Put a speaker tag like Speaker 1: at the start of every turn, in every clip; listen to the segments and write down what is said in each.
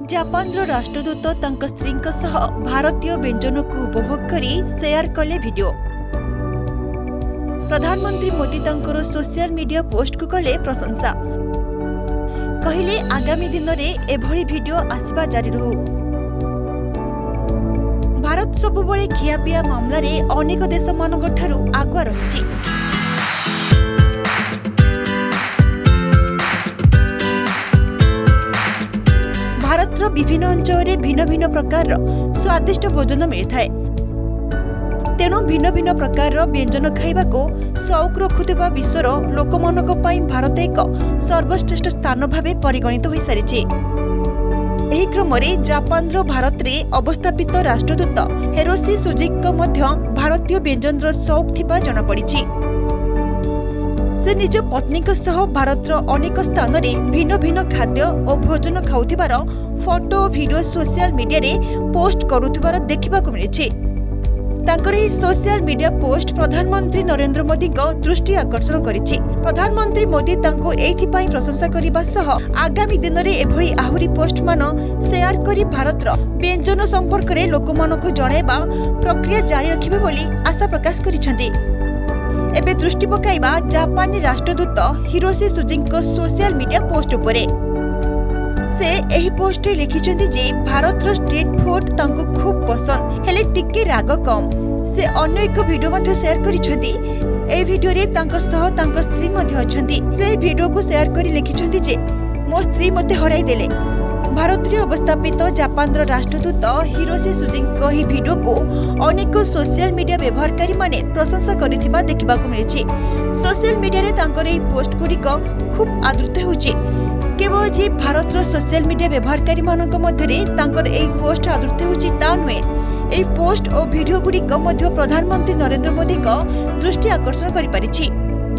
Speaker 1: Japan Rashtradoot तांक स्त्री भारतीय व्यंजन को उपभोग करी शेयर कले वीडियो। प्रधानमंत्री मोदी तांकर सोशल मीडिया पोस्ट को कले प्रशंसा। कहले आगामी दिन में एभली वीडियो आसवा जारी रहू। भारत सबुबले खियापिया मामला रे अनेक देश मानक ठारू आगुआ रही। भारत विभिन्न अंचल भिन्न भिन्न प्रकार स्वादिष्ट भोजन मिलता है। तेणु भिन्न भिन्न प्रकार व्यंजन खाइबा को शौक रखुवा विश्वर लोक मानक पई भारत एक सर्वश्रेष्ठ स्थान भावे परिगणित हो सारी। एही क्रम में जापान भारत रे अवस्थापित राष्ट्रदूत हिरोशी सुजुकी मध्य भारतीय व्यंजन शौक थिबा जଣା पड़िछि। से निज पत्नी सह भारत अनेक स्थान में भिन्न भिन्न खाद्य और भोजन खाउथिबार फोटो वीडियो सोशल मीडिया रे पोस्ट करुथिबार देखिबा को मिलिछि। तांकर ही सोशल मीडिया पोस्ट प्रधानमंत्री नरेंद्र मोदी को दृष्टि आकर्षण करिछि। प्रधानमंत्री मोदी तांको एथिपाई प्रशंसा करिबा सह आगामी दिन रे एभली आहुरी पोस्ट मान शेयर करी भारत व्यंजन संपर्क रे लोकमानकु जणाइबा प्रक्रिया जारी रखिबे बोली आशा प्रकाश करिसेंती। एबे दृष्टि पकाइबा जापानी राष्ट्रदूत Hiroshi Suzuki social media post उपरे। से एही पोस्ट रे लिखिसेंती जे भारत स्ट्रीट फूड तांको खूब पसंद हेले टिके राग कम। से अन्य एक वीडियो मध्ये शेयर करिसेंती। ए वीडियो रे तांको सह तांको स्त्री मध्ये अछंती। से वीडियो को शेयर करी लिखिसेंती जे मो स्त्री मध्ये हराई देले। भारत रे अवस्थापित जापान राष्ट्रदूत हिरोशी सुजुकी ही वीडियो को अनेक सोशल मीडिया व्यवहारकारी माने प्रशंसा करिथिबा देखिबा को मिलिछि। सोशल मीडिया रे तांकर एही पोस्ट गुड़िक खूब आदृत होउछि। केवल जे भारत सोशल मीडिया व्यवहारकारी मानक मध्यरे तांकर एही पोस्ट आदृत होउछि ता नुहे। एही पोस्ट और वीडियो गुड़िक मध्य प्रधानमंत्री नरेंद्र मोदी को दृष्टि आकर्षण करि परिछि।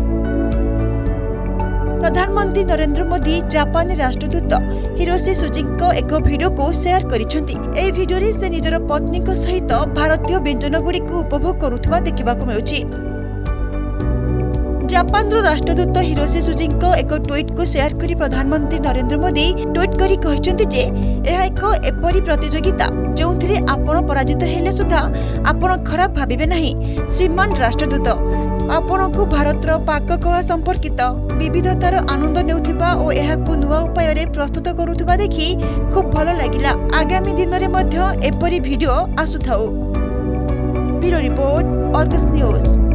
Speaker 1: प्रधानमंत्री नरेंद्र मोदी जापानी राष्ट्रदूत हिरोशी सुजुकी एक वीडियो को शेयर करिसेंती। ए वीडियो रे से निजर पत्नी को सहित भारतीय व्यंजन गुड़ी को उपभोग करुथुवा देखिबा को मिलुछि। जापान राष्ट्रदूत हिरोशी सुजुकी एक ट्वीट को शेयर करी प्रधानमंत्री नरेंद्र मोदी ट्वीट करी कहिसेंती जे एहा एक एपरी प्रतियोगिता जोंथिरे आपण पराजित हेले सुधा आपण खराब भाबिबे नाही। श्रीमान राष्ट्रदूत आपण को भारत पाककला संपर्कित विविधतार आनंद नेउथिबा और एहाकु नुवा उपाय रे प्रस्तुत करुथिबा देखि खूब भलो लागिला। आगामी दिन रे मध्य एपरी वीडियो आसुथाउ। Bureau report, Argus news.